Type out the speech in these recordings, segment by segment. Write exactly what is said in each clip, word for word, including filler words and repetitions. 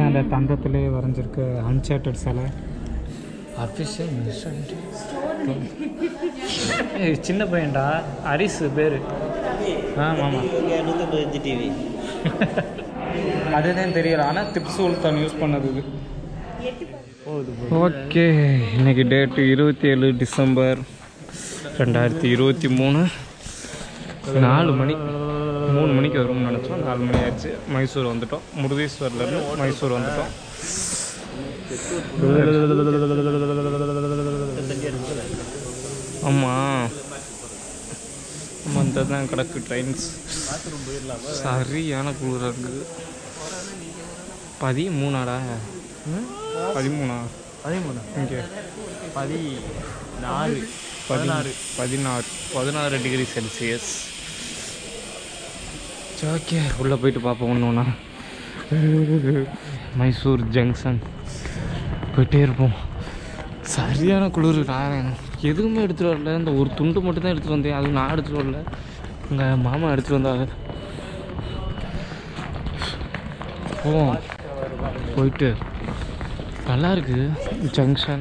அந்த தந்தத்திலே வரைஞ்சிருக்கு அன்சார்ட்டட் சிலை. அஃபிஷியல் சின்ன பையன்டா ஹரிஸ் பேர். ஆமாம் டிவி அதுதான் தெரியல. ஆனால் டிப்ஸ் தான் யூஸ் பண்ணது இது. ஓகே, இன்னைக்கு டேட்டு இருபத்தி ஏழு டிசம்பர் ரெண்டாயிரத்தி இருபத்தி மூணு நாலு மணி மூணு மணிக்கு வரும்னு நினச்சோம். நாலு மணி ஆயிடுச்சு. மைசூர் வந்துட்டோம். முருதேஸ்வரிலேருந்து மைசூர் வந்துட்டோம். ஆமாம் ஆமாம் தான் கிடக்கு ட்ரெயின்ஸ். சரியான குளிராக இருக்குது. பதிமூணாடா பதிமூணா பதிமூணு இங்கே பதினாறு பதினாறு பதினாறு பதினாறு டிகிரி செல்சியஸ். ஓகே, உள்ளே போயிட்டு பார்ப்போம். ஒன்று ஒன்றா மைசூர் ஜங்ஷன் போயிட்டே இருப்போம். சரியான குளிர். நான் எதுவுமே எடுத்துகிட்டு வரல. இந்த ஒரு துண்டு மட்டும்தான் எடுத்துகிட்டு வந்தேன். அதுவும் நான் எடுத்துகிட்டு வரல, எங்கள் மாமா எடுத்துகிட்டு வந்தாங்க. போவோம். போயிட்டு நல்லா இருக்குது ஜங்ஷன்.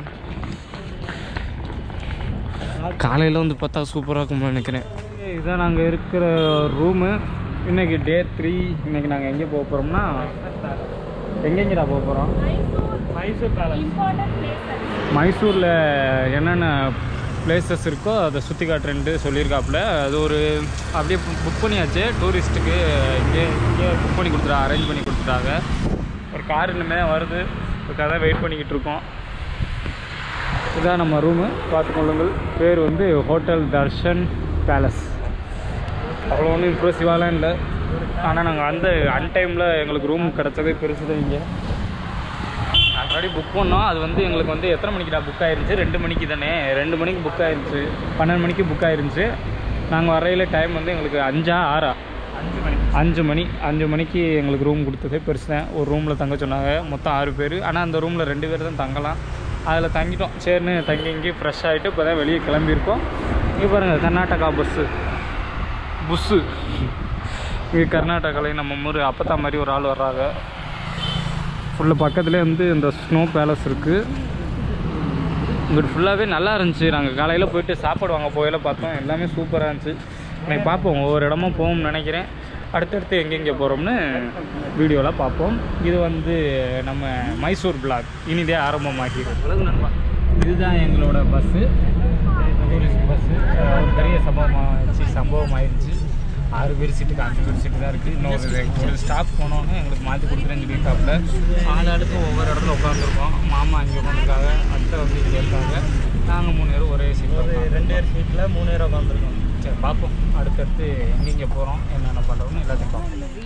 காலையில் வந்து பார்த்தா சூப்பராக இருக்கும்னு நினைக்கிறேன். இதுதான் நாங்கள் இருக்கிற ரூமு. இன்றைக்கி டே த்ரீ. இன்றைக்கி நாங்கள் எங்கே போக போகிறோம்னா, எங்கெங்கடா போக போகிறோம்? மைசூர் பேலஸ். மைசூரில் என்னென்ன பிளேசஸ் இருக்கோ அதை சுற்றி காட்டுறேன்ட்டு சொல்லியிருக்காப்புல. அது ஒரு அப்படியே புக் பண்ணியாச்சு. டூரிஸ்ட்டுக்கு இங்கே இங்கே புக் பண்ணி கொடுத்துட்டா அரேஞ்ச் பண்ணி கொடுத்துட்டாங்க. ஒரு கார் இனிமேல் தான் வருது. அதுக்காக தான் வெயிட் பண்ணிக்கிட்டு இருக்கோம். இதுதான் நம்ம ரூமு, பார்த்துக்கொள்ளுங்கள். பேர் வந்து ஹோட்டல் தர்ஷன் பேலஸ். அவ்வளோ ஒன்றும் இம்ப்ரெசிவாலாம் இல்லை. ஆனால் நாங்கள் அந்த அன்டைமில் எங்களுக்கு ரூம் கிடச்சதே பெருசு தான். இங்கே ஆல்ரெடி புக் பண்ணோம். அது வந்து எங்களுக்கு வந்து எத்தனை மணிக்குடா புக் ஆயிருந்துச்சு? ரெண்டு மணிக்கு தானே. ரெண்டு மணிக்கு புக் ஆயிருந்துச்சு. பன்னெண்டு மணிக்கு புக் ஆயிருந்துச்சு. நாங்கள் வரையில் டைம் வந்து எங்களுக்கு அஞ்சா ஆறா அஞ்சு மணி அஞ்சு மணி அஞ்சு மணிக்கு எங்களுக்கு ரூம் கொடுத்ததே பெருசு தான். ஒரு ரூமில் தங்க சொன்னாங்க. மொத்தம் ஆறு பேர். ஆனால் அந்த ரூமில் ரெண்டு பேர் தான் தங்கலாம். அதில் தங்கிட்டோம். சரின்னு தங்கி இங்கே ஃப்ரெஷ் ஆகிட்டு இப்போ தான் வெளியே கிளம்பியிருக்கோம். இங்கே பாருங்கள், கர்நாடகா பஸ்ஸு புஸ்ஸு. இங்கே கர்நாடகாவில் நம்ம ஊர் அப்பத்தா மாதிரி ஒரு ஆள் வர்றாங்க. ஃபுல்லாக பக்கத்துலேயே வந்து இந்த ஸ்னோ பேலஸ் இருக்குது. இங்கிட்டு ஃபுல்லாகவே நல்லா இருந்துச்சு. நாங்கள் காலையில் போயிட்டு சாப்பாடு வாங்க போயில பார்த்தோம். எல்லாமே சூப்பராக இருந்துச்சு. இன்னைக்கு பார்ப்போம். ஒவ்வொரு இடமும் போகும்னு நினைக்கிறேன். அடுத்தடுத்து எங்கெங்கே போகிறோம்னு வீடியோவில் பார்ப்போம். இது வந்து நம்ம மைசூர் பிளாக் இனிதே ஆரம்பமாகிடுது. இதுதான் எங்களோட பஸ்ஸு, டூரிஸ்ட் பஸ்ஸு. ஒரு பெரிய சம்பவமாக சம்பவம் ஆயிடுச்சு. ஆறு பேர் சீட்டுக்கு அஞ்சு பேர் சீட்டு தான் இருக்குது. இன்னொரு ஒரு ஸ்டாப் போனோன்னு எங்களுக்கு மாற்றி கொடுத்துருன்னு சொல்லியிருக்காப்புல. ஆள் அடுத்து ஒவ்வொரு இடத்துல உட்காந்துருக்கோம். மாமா அங்கே உட்காந்துருக்காங்க, அத்தை வந்து இங்கே இருக்காங்க. நாங்கள் மூணு பேரும் ஒரே சீட், ஒரு ரெண்டு பேர் சீட்டில் மூணு பேர் உட்காந்துருக்கோம். சரி, பார்ப்போம். அடுத்தடுத்து எங்கெங்கே போகிறோம், என்னென்ன பண்ணுறோம்னு எல்லாத்தையும் பார்ப்போம்.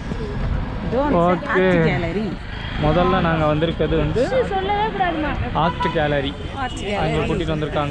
ஓகே, முதல்ல நாங்கள் வந்திருக்கிறது வந்து ஆர்ட் கேலரி. அங்கே கூட்டிகிட்டு வந்திருக்காங்க.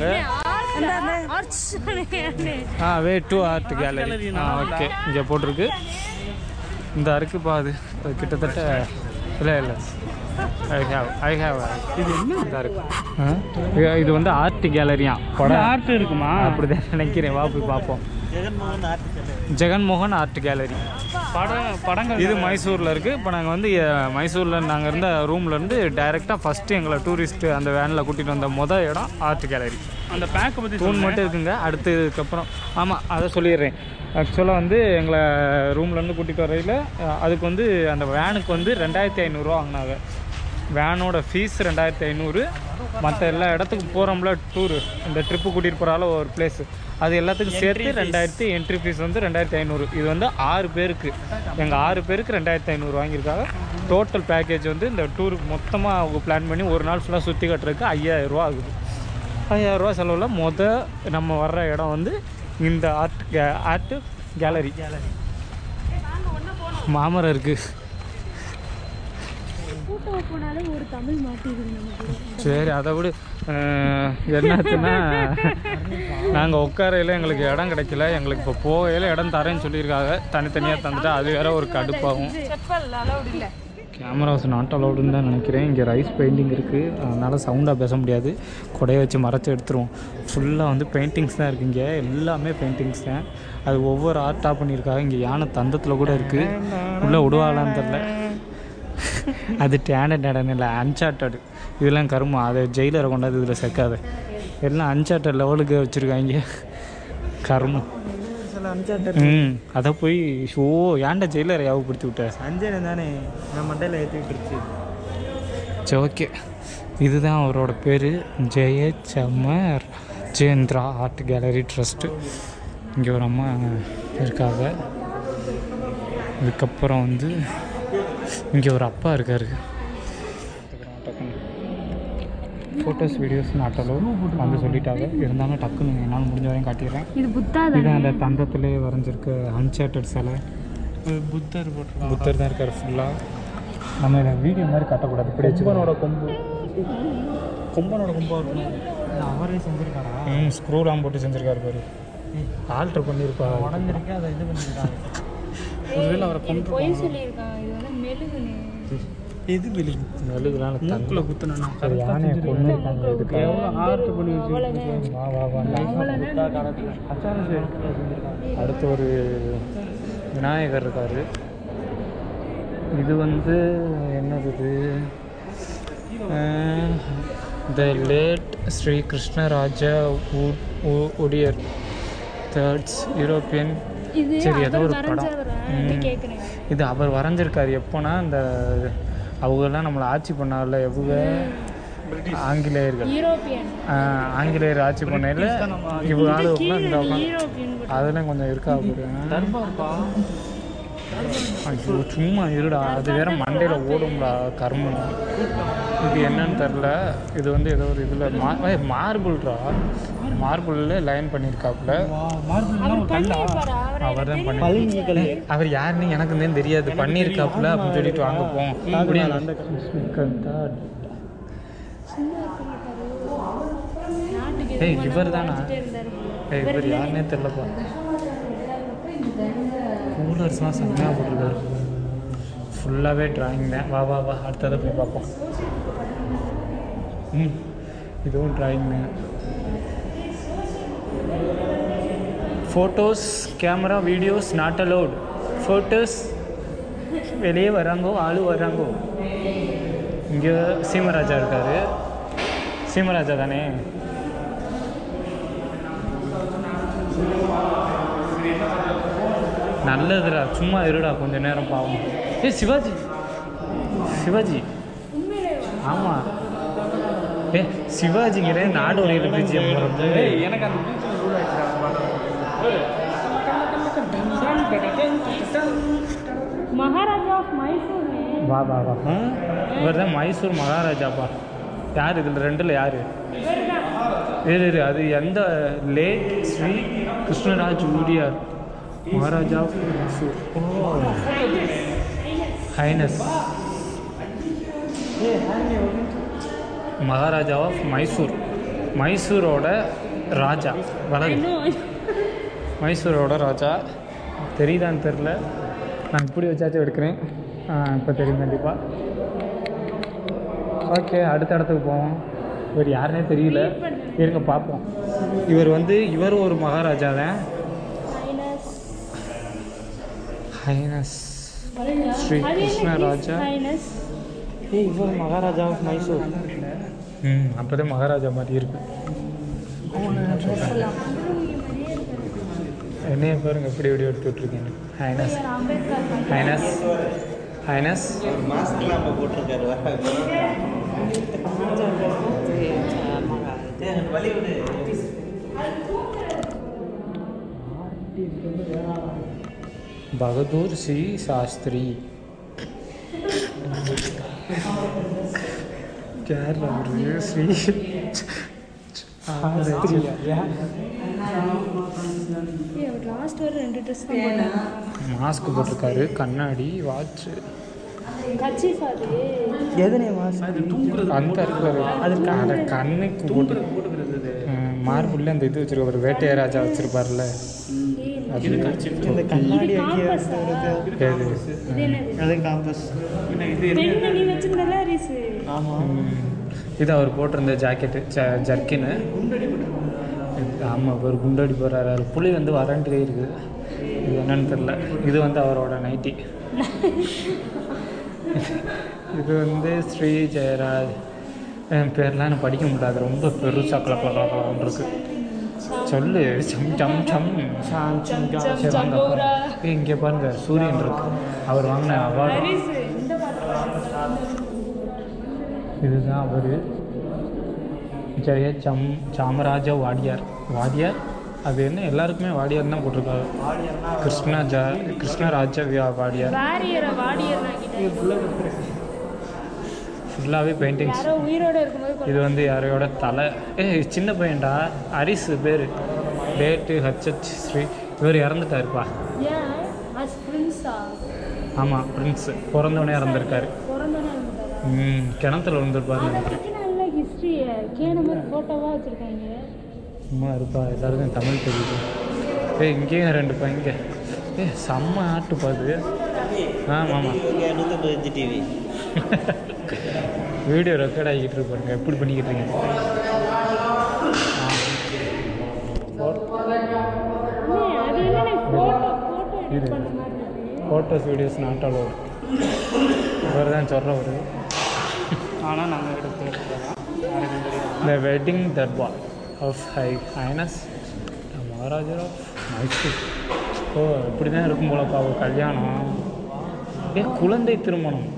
A way to art gallery. Ah okay, இங்கே போட்டிருக்கு. இந்த இருக்குப்பா. அது கிட்டத்தட்ட இல்லை இல்லை ஐ ஹேவ் ஐ ஹேவ் இது என்ன இதாக இருக்கு? இது வந்து ஆர்ட் கேலரியா? படம் ஆர்ட் இருக்குமா? அப்படி தான் நினைக்கிறேன். வா போய் பார்ப்போம். Jaganmohan art gallery. படம் படங்கள் இது மைசூரில் இருக்குது. இப்போ நாங்கள் வந்து மைசூரில் நாங்கள் இருந்த ரூம்லேருந்து டைரெக்டாக ஃபஸ்ட்டு எங்களை டூரிஸ்ட்டு அந்த வேனில் கூட்டிகிட்டு வந்த மொதல் இடம் ஆர்ட் கேலரி. அந்த பேக்கை பற்றி தூண் மட்டும் இருக்குங்க. அடுத்ததுக்கப்புறம் ஆமாம் அதை சொல்லிடுறேன். ஆக்சுவலாக வந்து எங்களை ரூம்லேருந்து கூட்டிகிட்டு வரையில் அதுக்கு வந்து அந்த வேனுக்கு வந்து ரெண்டாயிரத்தி ஐநூறுரூவா வாங்கினாங்க. வேனோட ஃபீஸ் ரெண்டாயிரத்தி ஐநூறு. மற்ற எல்லா இடத்துக்கும் போகிறோம்ல டூரு, இந்த ட்ரிப்பு கூட்டிகிட்டு போகிறால ஒரு பிளேஸு, அது எல்லாத்துக்கும் சேர்த்து ரெண்டாயிரத்தி என்ட்ரி ஃபீஸ் வந்து ரெண்டாயிரத்தி ஐநூறு. இது வந்து ஆறு பேருக்கு, எங்கள் ஆறு பேருக்கு ரெண்டாயிரத்தி ஐநூறு வாங்கியிருக்காங்க. டோட்டல் பேக்கேஜ் வந்து இந்த டூருக்கு மொத்தமாக அவங்க பிளான் பண்ணி ஒரு நாள் ஃபுல்லாக சுற்றி கட்டுறதுக்கு ஐயாயிரரூவா ஆகுது. ஐயாயிரரூவா செலவில் மொதல் நம்ம வர்ற இடம் வந்து இந்த ஆர்ட் கே ஆர்ட் கேலரி. மாமரம் இருக்குது. சரி, அதை விட என்னாச்சுன்னா நாங்கள் உட்காரையில் எங்களுக்கு இடம் கிடைக்கல. எங்களுக்கு இப்போ போகையில் இடம் தரேன்னு சொல்லியிருக்காங்க. தனித்தனியாக தந்துட்டா அது வேற ஒரு கடுப்பாகும். கேமராஸ் நாட் அலவுடுன்னு தான் நினைக்கிறேன். இங்கே ரைஸ் பெயிண்டிங் இருக்குது, அதனால் சவுண்டாக பேச முடியாது. கொடையை வச்சு மறைச்சி எடுத்துருவோம். ஃபுல்லாக வந்து பெயிண்டிங்ஸ் தான் இருக்குது. இங்கே எல்லாமே பெயிண்டிங்ஸ் தான். அது ஒவ்வொரு ஆர்ட்டாக பண்ணியிருக்காங்க. இங்கே யானை தந்தத்தில் கூட இருக்குது. உள்ளே விடுவாங்களான்னு தெரில. அது டேண்டட் இடம் இல்லை, அன்சார்ட்டடு. இதெல்லாம் கருமா, அதை ஜெயிலரை கொண்டாது இதில் சேர்க்காத. எல்லாம் அன்சார்ட்டட் லெவலுக்கு வச்சுருக்காங்க கருமம். ம் அதை போய் ஷோ ஏன்டா ஜெயிலரை யாவப்படுத்தி விட்ட? அஞ்சனை தானே நான் மண்டையில் ஏற்றி விட்டுருச்சு. சரி ஓகே, இதுதான் அவரோட பேர், Jayachamarajendra art gallery trust. இங்கே ஒரு அம்மா இருக்காங்க. இதுக்கப்புறம் வந்து இங்கே ஒரு அப்பா இருக்கார். ஃபோட்டோஸ் வீடியோஸ் நாட்டலும் வந்து சொல்லிட்டாங்க. இருந்தாலும் டக்குன்னு என்னால் முடிஞ்ச வரையும் காட்டிடுறேன். இது புத்தா இதுதான் அந்த தந்தத்திலே வரைஞ்சிருக்க அன்சார்ட்டட் சிலை. புத்தர் போட்டு புத்தர் தான் இருக்கார் ஃபுல்லாக. நம்ம இதை வீடியோ மாதிரி காட்டக்கூடாது. இப்படி கொம்பனோட கொம்பு கொம்பனோட கொம்பாக இருக்கணும். அவரே செஞ்சுருக்காரா? ம் ஸ்க்ரூலாம் போட்டு செஞ்சுருக்காரு பாரு. ஆல்ட்ரு பண்ணியிருப்பா. உடஞ்சிருக்கு, அதை இது பண்ணியிருக்காங்க. ஒருவேளை அவரை கொண்டு பொய் சொல்லியிருக்கான். இது வந்து மெழுகுனு. எது மெழுகு? மெழுகுலாம் மூக்கில் குத்துனா யானையை கொண்டு இருக்காங்க. இதுக்கு எவ்வளோ ஆர்ட் பண்ணி வச்சுருக்காங்க. வா வா வா அடுத்து ஒரு விநாயகர் இருக்கார். இது வந்து என்னது இது? The late Shri Krishnaraja Wodeyar third's European. சரி ஏதோ ஒரு படம். இது அவர் வரைஞ்சிருக்காரு. எப்போனா இந்த அவங்கெல்லாம் நம்மளை ஆட்சி பண்ணார்ல, எவ்வளோ ஆங்கிலேயர்கள், ஆங்கிலேயர் ஆட்சி பண்ணையில் இவ்வளோ ஆள் உட்காந்து அதெல்லாம் கொஞ்சம் இருக்கா போடுங்க. ஐயோ சும்மா இருடா, அது வேற மண்டையில் ஓடும்டா கர்மம். இது என்னன்னு தெரில. இது வந்து ஏதோ ஒரு இதில் மா மார்பிள்ரா, மார்பிளில் லைன் பண்ணியிருக்காப்புல. அவர் தான் பண்ணி, அவர் யாருன்னு எனக்கு தான் தெரியாது, பண்ணியிருக்காப்புல அப்படின்னு சொல்லிட்டு வாங்க போவோம். ஏய் இவர் தானா? ஏய் இவர் யாருன்னே தெரிலப்பா. கூலர்ஸ்லாம் செம்மையாக போட்டிருக்காரு. ஃபுல்லாகவே ட்ராயிங் தான். வா வா வா அடுத்ததை போய் பார்ப்போம். ம் இதுவும் ட்ராயிங் தான். Photos camera videos not allowed. Photos வெளியே வராங்கோ, ஆளு வராங்கோ. இங்கே சீமராஜா இருக்கார். சீமராஜா தானே? நல்லதுடா, சும்மா இருடா கொஞ்ச நேரம் பாவம். ஏ சிவாஜி, சிவாஜி ஆமாம். ஏ சிவாஜிங்கிற நாடோடியில் பிஜிஎம் எனக்கு அந்த மகாராஜா ஆஃப் மைசூர். வா வா வா இவர் தான் மைசூர் மகாராஜாப்பா. யார் இதில் ரெண்டில் யார்? இரு இரு அது எந்த? Late Shri Krishnaraj Wodeyar Maharaja of Mysore. Highness Maharaja of Mysore. மைசூரோட ராஜா. வளரு மைசூரோட ராஜா. தெரியுதான்னு தெரில, நான் இப்படி வச்சாச்சும் எடுக்கிறேன். இப்போ தெரியும் கண்டிப்பாக. ஓகே அடுத்த இடத்துக்கு போவோம். இவர் யாருன்னே தெரியல, இருங்க பார்ப்போம். இவர் வந்து இவர் ஒரு மகாராஜா தான். ஹைனஸ் ஸ்ரீ கிருஷ்ணராஜா. ஏ இவர் மகாராஜா ஆஃப் மைசூர். ம் அப்போ தான் மகாராஜா மாதிரி இருக்கு. என்னைய பாருங்க எப்படி எப்படி எடுத்து விட்ருக்கீங்க. ஹைனஸ் ஹைனஸ் ஹைனஸ் மாஸ்க்லாம் அப்போ போட்டிருக்காரு. பகதூர் சி சாஸ்திரி. கேரளா ஸ்ரீ மாஸ்க் போட்டிருக்காரு, கண்ணாடி, வாட்சு. எதுனே மாஸ் அது தூங்குறது அந்த இருக்காரு. அதுக்கு அந்த கண்ணுக்கு போட்டு போட்டுக்கிறது. மார்புள்ள அந்த இது வச்சிருக்க வேட்டையராஜா வச்சிருப்பார்ல, அது இந்த கண்ணாடி அது காம்பஸ். ஆமாம் இது அவர் போட்டிருந்த ஜாக்கெட்டு ஜர்க்கின்னு. ஆமாம் ஒரு குண்டடி போடுறாரு. அவர் புளி வந்து வறண்டே இருக்குது. இது என்னன்னு தெரில. இது வந்து அவரோட நைட்டி. இது வந்து ஸ்ரீ ஜெயராஜ். என் பேர்லாம் எனக்கு படிக்க முடியாது, ரொம்ப பெருசாக கல கல கலன்னு இருக்கு. சொல்லு. சம் சம் சம் சாம் சம் சரி வாங்க. இங்கே பாருங்க சூரியன் இருக்கு, அவர் வாங்கின அவார்டு. இதுதான் அவர், ஜெய சம் சாமராஜ வாடியார். வாடியார் அது என்ன எல்லாருக்குமே வாடியார் தான் போட்டிருக்காரு. கிருஷ்ணா ஜா கிருஷ்ணராஜ வாடியார். ஃபுல்லாகவே பெயிண்டிங்ஸ். இது வந்து யாரையோட தலை. ஏ சின்ன பையன்டா, ஹரிஸ் பேர். Date HH Shri. இவர் இறந்துட்டாருப்பா. ஆமாம், பிரின்ஸு பிறந்தவனே இறந்துருக்காரு. ம் கிணத்துல விழுந்துருப்பாரு நினைக்கிறேன். சும்மா இருப்பா, எல்லாருக்கும் தமிழ் தெரியுது. ஏ இங்கேயும் ரெண்டு பையங்க. ஏ செம்ம ஆட்டு பாது. ஆ ஆமாம், நூற்றம்பது டிவி வீடியோ ரெக்கார்ட் ஆகிக்கிட்டு இருப்பாருங்க. எப்படி பண்ணிக்கிட்டு இருக்கீங்க? இது ஃபோட்டோஸ் வீடியோஸ் நாட் அலோட். இவர் தான் சொல்கிறவர். ஆனால் நாங்கள் எடுத்து the wedding durbar of high highness the மகாராஜர் ஆஃப் மைசூர். ஓ இப்படி தான் இருக்கும் போலப்பா ஒரு கல்யாணம். ஏ குழந்தை திருமணம்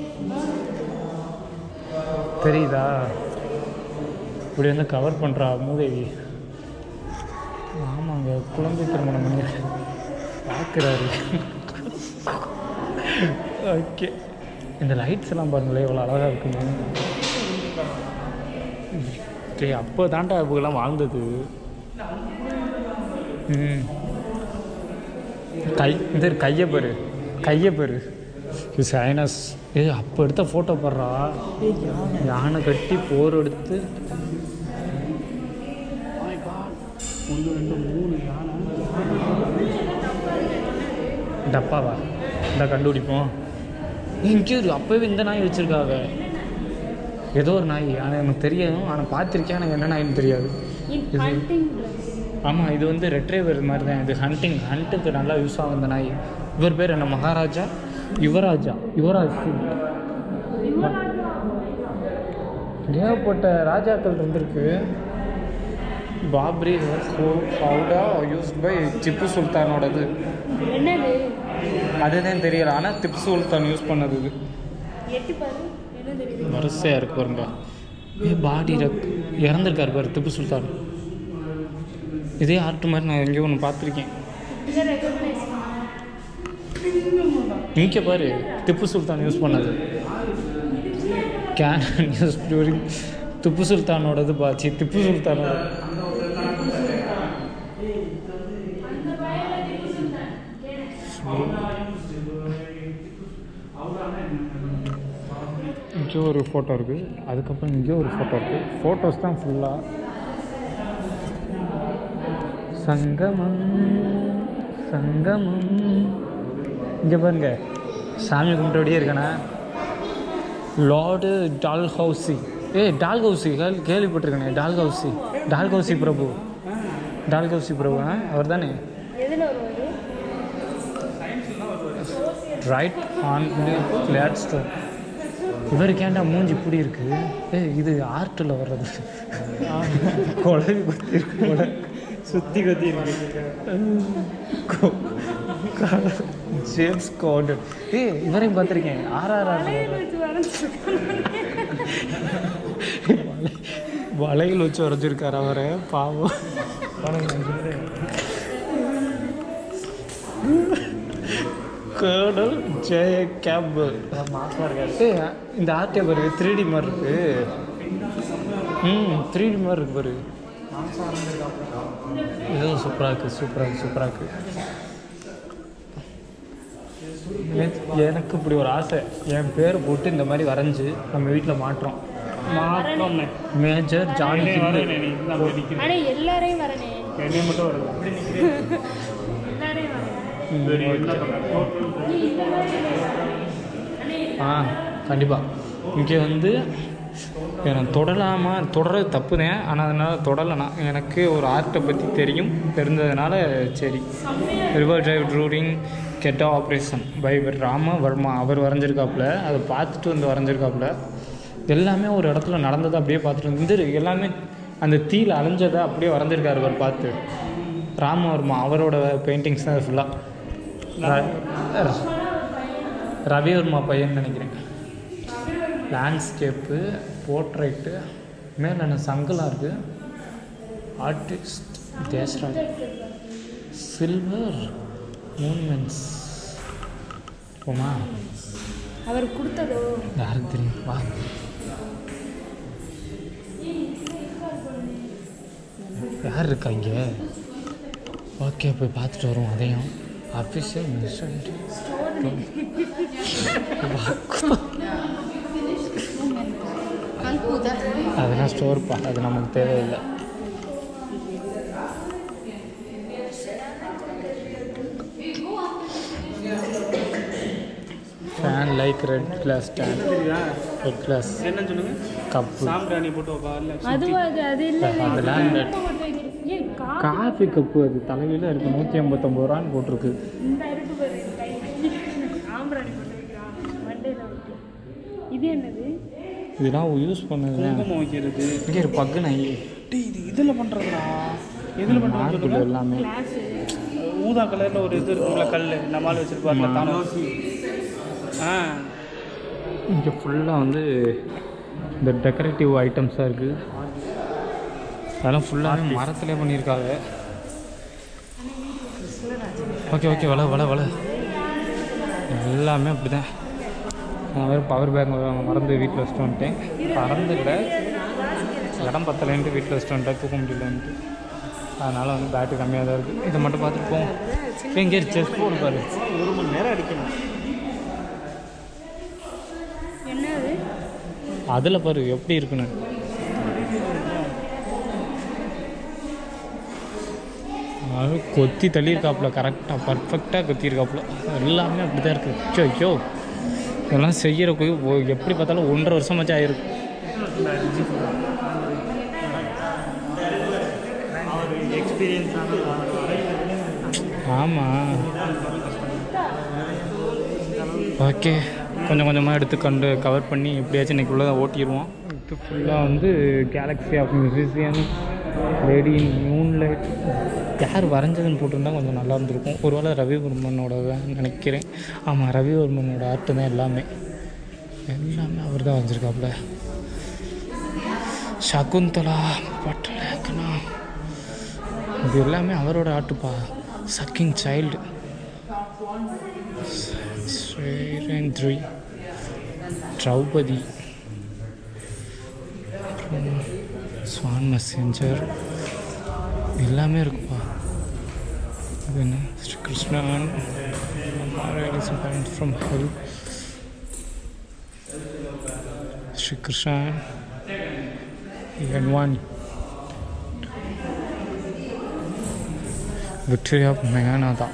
தெரியுதா? இப்படி வந்து கவர் பண்ணுறா மூதேவி. ஆமாங்க, குழந்தை திருமணம் பண்ணி பார்க்குறாரு. ஓகே, இந்த லைட்ஸ் எல்லாம் பாருங்களேன் எவ்வளோ அழகாக இருக்குங்க. சரி, அப்போ தாண்டா இவங்கெல்லாம் வாழ்ந்தது. ம் கை இந்த கையை பாரு, கையை பாரு. சைனஸ். ஏ அப்போ எடுத்த ஃபோட்டோ போடுறா. யானை கட்டி போர் எடுத்து ஒன்று ரெண்டு மூணு யானை. டப்பாவா இந்த கண்டுபிடிப்போம். இங்கே அப்போவே இந்த நாய் வச்சுருக்காங்க. ஏதோ ஒரு நாய், ஆனால் எனக்கு தெரியும், ஆனால் பார்த்துருக்கேன், எனக்கு என்ன நாயின்னு தெரியாது. இது ஆமாம், இது வந்து ரெட்ரைவர் மாதிரி தான். இது ஹண்டிங் ஹண்ட்டுக்கு நல்லா யூஸ் ஆகும் இந்த நாய். இவர் பேர் என்ன? மகாராஜா யுவராஜா யுவராஜ் சிங். ஏகப்பட்ட ராஜாக்கள் இருந்திருக்கு. பாப்ரி ஹவுடா யூஸ் பை திப்பு சுல்தானோடது. அதுதான் தெரியல, ஆனால் திப்பு சுல்தான் யூஸ் பண்ணது. இது வரிசையாக இருக்கு பாருங்க. ஏ பாடி இறந்துருக்காரு பாரு திப்பு சுல்தான். இதே ஆர்ட் மாதிரி நான் எங்கேயோ ஒன்று பார்த்துருக்கேன். இங்கே பாரு, திப்பு சுல்தான் யூஸ் பண்ணது. கேனன் யூஸ் டூரிங் திப்பு சுல்தானோடது பாச்சு. திப்பு சுல்தானோட இங்கே ஒரு ஃபோட்டோ இருக்குது. அதுக்கப்புறம் இங்கே ஒரு ஃபோட்டோ இருக்குது. ஃபோட்டோஸ் தான் ஃபுல்லாக. சங்கமம் சங்கமம். இங்கே பாருங்க, சாமி கும்பிட்டபடியே இருக்கானே லார்டு டால்ஹவுசி. ஏ டால்ஹவுசி கேள் கேள்விப்பட்டிருக்கேனே. டால்ஹவுசி டால்ஹவுசி பிரபு. டால்ஹவுசி பிரபு அவர் தானே? Right on Gladstone. இவருக்கு ஏன்டா மூஞ்சி இப்படி இருக்கு? ஏ இது ஆர்ட்டில் வர்றது. குழவி குத்தி இருக்கு போல, சுற்றி கத்தி இருக்கு. James garden. ஏ இவரையும் பார்த்துருக்கேன். ஆர்ஆர்ஆர் வளையல் வச்சு வரைஞ்சிருக்காரு அவரை. பாவம். கர்னல் ஜெய கேம்பல். ஏ இந்த ஆர்டே பாரு, த்ரீ டி மாதிரி இருக்கு. ம் த்ரீ டி மாதிரி இருக்கு பாரு. இதுவும் சூப்பராக இருக்குது, சூப்பராக இருக்குது, சூப்பராக இருக்குது. எனக்கு இப்படி ஒரு ஆசை, என் பேரை போட்டு இந்த மாதிரி வரைஞ்சி நம்ம வீட்டில் மாட்டுறோம். மாற்றோம். மேஜர் ஜானி எல்லாரையும் வரனே, என்னை மட்டும் வருது. ஆ கண்டிப்பாக. இங்கே வந்து எனக்கு தொடலாமா, தொடர்றது தப்பு தான், ஆனால் அதனால் தொடலைனா எனக்கு ஒரு ஆர்ட்டை பற்றி தெரியும். தெரிஞ்சதுனால சரி. River drive during sketch operation by Ramavarma அவர் வரைஞ்சிருக்காப்புல. அதை பார்த்துட்டு வந்து வரைஞ்சிருக்காப்புல. எல்லாமே ஒரு இடத்துல நடந்ததை அப்படியே பார்த்துட்டு வந்து எல்லாமே அந்த தீயில் அலைஞ்சதை அப்படியே வரைஞ்சிருக்காரு அவர் பார்த்து. ராமவர்மா அவரோட பெயிண்டிங்ஸ் தான் ஃபுல்லாக. ரவிவர்மா பையன் நினைக்கிறேன். லேண்ட்ஸ்கேப்பு, போர்ட்ரைட்டு, மேலே என்ன சங்கலாக இருக்குது. ஆர்டிஸ்ட் தேசராஜ். சில்வர் மூமெண்ட்ஸ் போமா அவர் கொடுத்ததோ யாருக்கு தெரியும். வா யார் இருக்கா இங்கே? ஓகே போய் பார்த்துட்டு வருவோம். அதையும் அஃபிஷியல் மிஷன் அதெல்லாம் ஸ்டோர்ப்பா, அது நமக்கு தேவையில்லை. Fan like red glass stand. Red glass என்னன்னு சொல்லுங்க. கப்பு சாம்பிராணி போட்டு வரல. அதுவா அது அது இல்லை அதெல்லாம் இந்த ஏன் கா காஃபி கப்பு அது தலையில் இருக்குது. நூற்றி ஐம்பத்தொம்பது ரூபான்னு போட்டிருக்கு. இந்த இருக்கு பாரு கை சாம்பிராணி போட்டு வைக்கிறான் மண்டையில் வைக்க. இது என்னது? இதெல்லாம் யூஸ் பண்ணது குங்குமம் வைக்கிறது. இங்கே ஒரு பக்கு நாய். டேய் இது இதில் பண்ணுறதுடா. எதில் பண்ணுறது மார்பிள் எல்லாமே. கிளாஸு ஊதா கலரில் ஒரு இது இருக்கும்ல கல் நம்மளால் வச்சுருப்பார்ல தானோ. ஆ இங்கே ஃபுல்லாக வந்து இந்த டெக்கரேட்டிவ் ஐட்டம்ஸாக இருக்குது. அதெல்லாம் ஃபுல்லாக மரத்துலேயே பண்ணியிருக்காங்க. ஓகே ஓகே வள வள வள எல்லாமே அப்படி தான். நான் வேறு பவர் பேங்க் மறந்து வீட்டில் வச்சுட்டு வந்துட்டேன். மறந்துக்கல இடம் பத்தலைன்ட்டு வீட்டில் வச்சுட்டு வந்துட்டேன். தூக்க முடியலன்ட்டு. அதனால் வந்து பேட்டரி கம்மியாக தான் இருக்குது. இதை மட்டும் பார்த்துட்டு போவோம். எங்கே செஸ் போர்டு பாரு. ஒரு மணி நேரம் அடிக்கணும். என்னது? அதில் பாரு எப்படி இருக்குன்னு. அது கொத்தி தள்ளியிருக்காப்புல. கரெக்டாக பர்ஃபெக்டாக கொத்தியிருக்காப்புல. எல்லாமே அப்படி தான் இருக்குது. ஐயோ ஐயோ இதெல்லாம் செய்கிறக்கு எப்படி பார்த்தாலும் ஒன்றரை வருஷமாச்சும் ஆகிருக்கு. ஆமாம் ஓகே கொஞ்சம் கொஞ்சமாக எடுத்து கண்டு கவர் பண்ணி எப்படியாச்சும் இன்றைக்கி உள்ளதை ஓட்டிடுவோம். இது ஃபுல்லாக வந்து galaxy of musician lady in moonlight. யார் வரைஞ்சதுன்னு போட்டிருந்தா கொஞ்சம் நல்லா இருந்திருக்கும். ஒருவேளை ரவிவர்மனோட நினைக்கிறேன். ஆமாம் ரவிவர்மனோட ஆர்ட்டு தான் எல்லாமே. எல்லாமே அவர் தான் வரைஞ்சிருக்காப்புல. சகுந்தலா பட்டலேக்கனா இது எல்லாமே அவரோட ஆர்ட்டுப்பா. Sucking child Sairandhri Draupadi swan messenger எல்லாமே இருக்குப்பா. இது என்ன ஸ்ரீ கிருஷ்ணன் ஃப்ரம் ஹெல் ஸ்ரீ கிருஷ்ணன் என்வானி விக்டோரியா மெகானாதா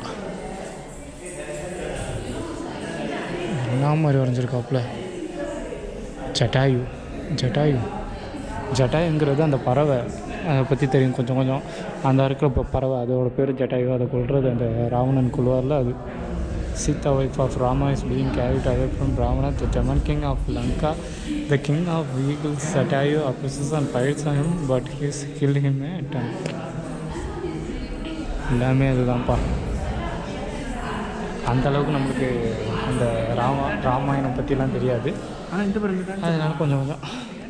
என்ன மாதிரி வரைஞ்சிருக்காப்புல. ஜட்டாயு ஜட்டாயு ஜட்டாயுங்கிறது அந்த பறவை. அதை பற்றி தெரியும் கொஞ்சம் கொஞ்சம். அந்த இருக்கிற இப்போ பறவை அதோட பேர் ஜட்டாயு. அதை கொள்வது அந்த ராவணன் கொள்வாரில் அது. Sita wife of Rama is being carried away from Ravana the demon king of Lanka. The king of eagles Jatayu opposes and fights on him but he's killed him at time. எல்லாமே அதுதான்ப்பா. அந்தளவுக்கு நம்மளுக்கு அந்த ராமா ராமாயணம் பற்றிலாம் தெரியாது. ஆனால் இந்த பிறகு அதனால் கொஞ்சம் கொஞ்சம்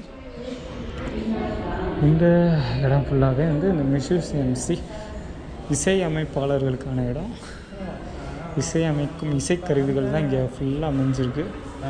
இந்த இடம் ஃபுல்லாகவே வந்து இந்த மியூசியம்சி இசை அமைப்பாளர்களுக்கான இடம். இசை அமைக்கும் இசைக்கருவிகள் தான் இங்கே ஃபுல்லாக அமைஞ்சிருக்கு.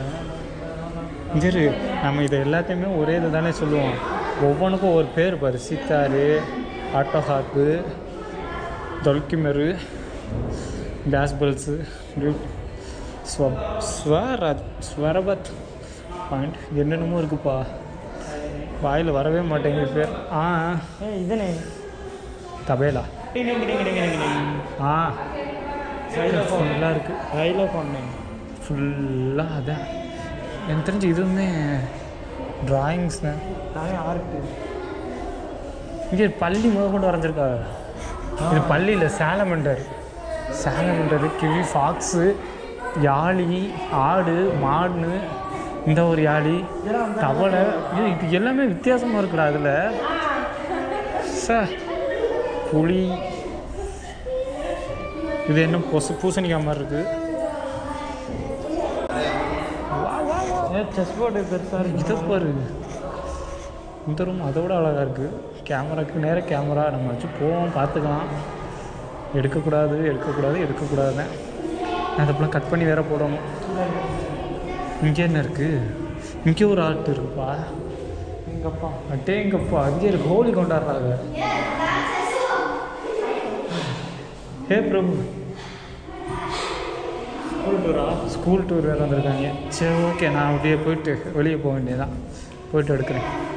இங்கே நம்ம இதை எல்லாத்தையுமே ஒரே இது தானே சொல்லுவோம். ஒவ்வொன்றுக்கும் ஒரு பேர் பாரு. சித்தாரு, ஆட்டோஹார்ப்பு, தொல்கிமெரு, டேஷ்பெல்ஸு, ஸ்வ ஸ்வரத் ஸ்வரபத் பாயிண்ட் என்னென்னமோ இருக்குப்பா. வாயில் வரவே மாட்டேங்குது பேர். ஆ இதனே தபேலா. ஆ ஃபுல்லாக இருக்குது. சைலோஃபோன் ஃபுல்லாக அதான் எனக்கு தெரிஞ்சு இதுவுமே ட்ராயிங்ஸ் தான். நிறைய ஆர்ட்டு. இங்கே பள்ளி முதல் கொண்டு வரைஞ்சிருக்காங்க. இது பள்ளியில் சாலமண்டர். சேலன்றது கிவி, ஃபாக்ஸு, யாழி, ஆடு, மாடு, இந்த ஒரு யாழி, தவளை. இது இது எல்லாமே வித்தியாசமாக இருக்குடா அதில். சார் புளி, இது என்ன பொசு பூசணிக்காய் மாதிரி இருக்குது. செஸ் போர்டு பெருசாக இருக்குது. இதை பாரு, இந்த ரூம் அதை விட அழகாக இருக்குது. கேமராக்கு நேராக கேமரா நம்ம வச்சு போவோம், பார்த்துக்கலாம். எடுக்கக்கூடாது எடுக்கக்கூடாது எடுக்கக்கூடாது அதுக்கப்புறம் கட் பண்ணி வேற போடணும். இங்கே என்ன இருக்குது? இங்கே ஒரு ஆர்ட் இருக்குப்பா. எங்கப்பா அட்டே எங்கப்பா அங்கே இருக்கு. ஹோலி கொண்டாடுறாங்க. ஹே பிரபு, ஸ்கூல் டூரா? ஸ்கூல் டூர் வேறு வந்திருக்காங்க. சரி ஓகே, நான் அப்படியே போயிட்டு வெளியே போக வேண்டியதான். போயிட்டு எடுக்கிறேன்.